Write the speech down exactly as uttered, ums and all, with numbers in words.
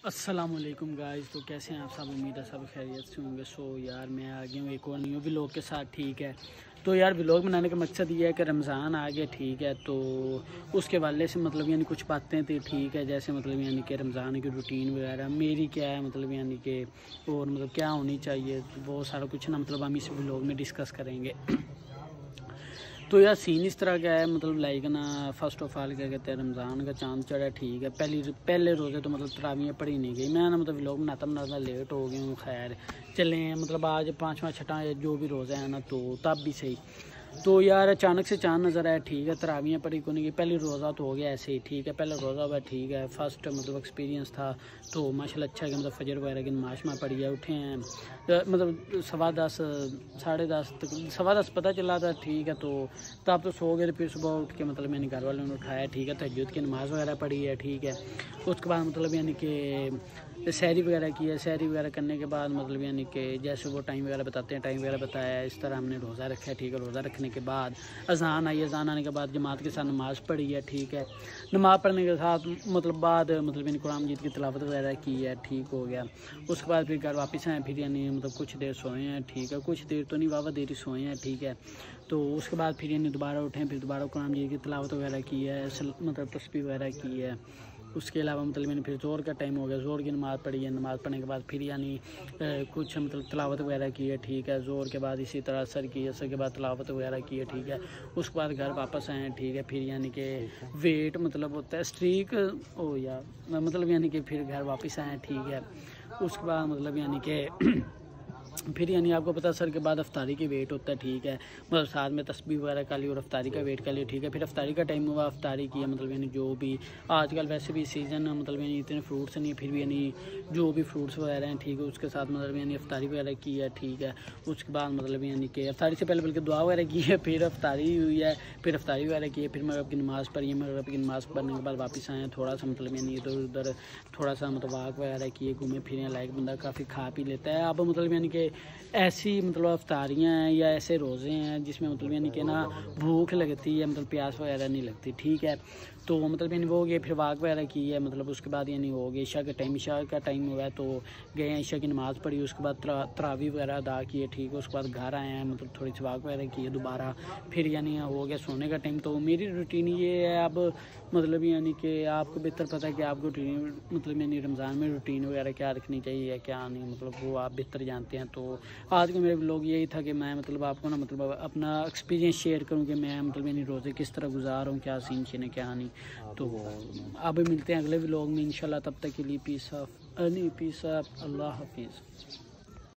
अस्सलामुअलैकुम गाइस। तो कैसे हैं आप सब? उम्मीद है सब खैरियत से होंगे। सो यार मैं आ गया हूँ एक और न्यू व्लॉग के साथ, ठीक है। तो यार व्लॉग बनाने का मकसद ये है कि रमज़ान आ गया, ठीक है। तो उसके वाले से मतलब यानी कुछ बातें थी, ठीक है। जैसे मतलब यानी कि रमज़ान की रूटीन वगैरह मेरी क्या है, मतलब यानी कि और मतलब क्या होनी चाहिए, वो सारा कुछ ना मतलब हम इस व्लॉग में डिस्कस करेंगे। तो यार सीन इस तरह का है, मतलब लाइक ना फर्स्ट ऑफ ऑल क्या कहते हैं, रमज़ान का चांद चढ़ा, ठीक है। पहली पहले रोज़े तो मतलब तरावियाँ पढ़ी नहीं गई। मैं ना मतलब व्लॉग बनाता बनाता लेट हो गया हूँ। खैर चले मतलब आज पाँचवा छठा जो भी रोज़ा है ना, तो तब भी सही। तो यार अचानक से चांद नज़र आया, ठीक है। तरावियाँ पढ़ी को नहीं गई। पहली रोज़ा तो हो गया ऐसे ही, ठीक है। पहले रोज़ा हुआ, ठीक है। फर्स्ट मतलब एक्सपीरियंस था तो माशाल्लाह अच्छा है। मतलब फजर वगैरह की नमाज में पढ़ी है, उठे हैं मतलब सवा दस साढ़े दस तक, सवा दस पता चला था, ठीक है। तो तब तो सो गए। फिर सुबह उठ के मतलब मैंने घर वालों ने उठाया, ठीक है। तहज्जुद की नमाज़ वगैरह पढ़ी है, ठीक है। उसके बाद मतलब यानी कि सैरी वगैरह की है। सैरी वगैरह करने के बाद मतलब यानी कि जैसे वो टाइम वगैरह बताते हैं, टाइम वगैरह बताया, इस तरह हमने रोज़ा रखा है, ठीक है। रोज़ा रखने के बाद अज़ान आई, अज़ान आने के बाद जमात के साथ नमाज़ पढ़ी है, ठीक है। नमाज़ पढ़ने के साथ मतलब बाद मतलब यानी कुरान मजीद की तिलावत वगैरह की है, ठीक हो गया। उसके बाद फिर घर वापस आए, फिर यानी मतलब कुछ देर सोए हैं, ठीक है। कुछ देर तो नहीं, वावा देर ही सोए हैं, ठीक है। तो उसके बाद फिर यानी दोबारा उठें, फिर दोबारा कुरान मजीद की तिलावत वगैरह की है, मतलब तस्बीह वगैरह की है। उसके अलावा मतलब मैंने फिर ज़ोर का टाइम हो गया, ज़ोर की नमाज़ पढ़ी है। नमाज़ पढ़ने के बाद फिर यानी कुछ मतलब तलावत वगैरह की है, ठीक है। ज़ोर के बाद इसी तरह असर की, असर के बाद तलावत वगैरह की है, ठीक है। उसके बाद घर वापस आए, ठीक है। फिर यानी कि वेट मतलब होता है स्ट्रीक ओ यार मतलब यानी कि फिर घर वापस आए, ठीक है। उसके बाद मतलब यानी कि फिर यानी आपको पता सर के बाद अफ्तारी की वेट होता है, ठीक है। मतलब साथ में तस्बीह वगैरह का लिया और अफ्तारी का वेट कर लिया, ठीक है। फिर अफ्तारी का टाइम हुआ, अफ्तारी किया। मतलब यानी जो भी आजकल वैसे भी सीज़न मतलब यानी इतने फ्रूट्स नहीं, फिर भी यानी जो भी फ्रूट्स वगैरह हैं, ठीक है। उसके साथ मतलब यानी अफ्तारी वगैरह की है, ठीक है। उसके बाद मतलब यानी कि अफ्तारी से पहले बल्कि दुआ वगैरह की है, फिर अफ्तारी हुई है, फिर अफ्तारी वगैरह की है। फिर मगरिब की नमाज़ पढ़ी है, मगरिब की नमाज़ पढ़ने के बाद वापस आए, थोड़ा सा मतलब यानी इधर उधर थोड़ा सा मतलब वाक वगैरह किए, घूमे फिरे। लाइक बंदा काफ़ी खा पी लेता है। अब मतलब यानी कि ऐसी मतलब अफ्तारियाँ हैं या ऐसे रोज़े हैं जिसमें मतलब यानी कि ना भूख लगती है, मतलब प्यास वगैरह नहीं लगती, ठीक है। तो मतलब यानी वो हो गया, फिर वाक वगैरह की है। मतलब उसके बाद यानी हो गया ईशा का टाइम, ईशा का टाइम हुआ है तो गए हैं, ईशा की नमाज़ पढ़ी। उसके बाद तरावी वगैरह अदा की है, ठीक है। उसके बाद घर आए हैं, मतलब थोड़ी सी वाक वगैरह की है दोबारा। फिर यानी हो गया सोने का टाइम। तो मेरी रूटीन ये है अब मतलब यानी कि आपको बेहतर पता है कि आपको रूटीन मतलब यानी रमज़ान में रूटीन वगैरह क्या रखनी चाहिए या क्या नहीं, मतलब वो आप बेहतर जानते हैं। तो आज के मेरे व्लॉग यही था कि मैं मतलब आपको ना मतलब अपना एक्सपीरियंस शेयर करूं कि मैं मतलब यानी रोज़े किस तरह गुजार रहा हूँ, क्या सीन सीन है क्या नहीं। तो अब मिलते हैं अगले व्लॉग में इंशाल्लाह। तब तक के लिए पीस ऑफ नहीं पीस ऑफ अल्लाह हाफिज़।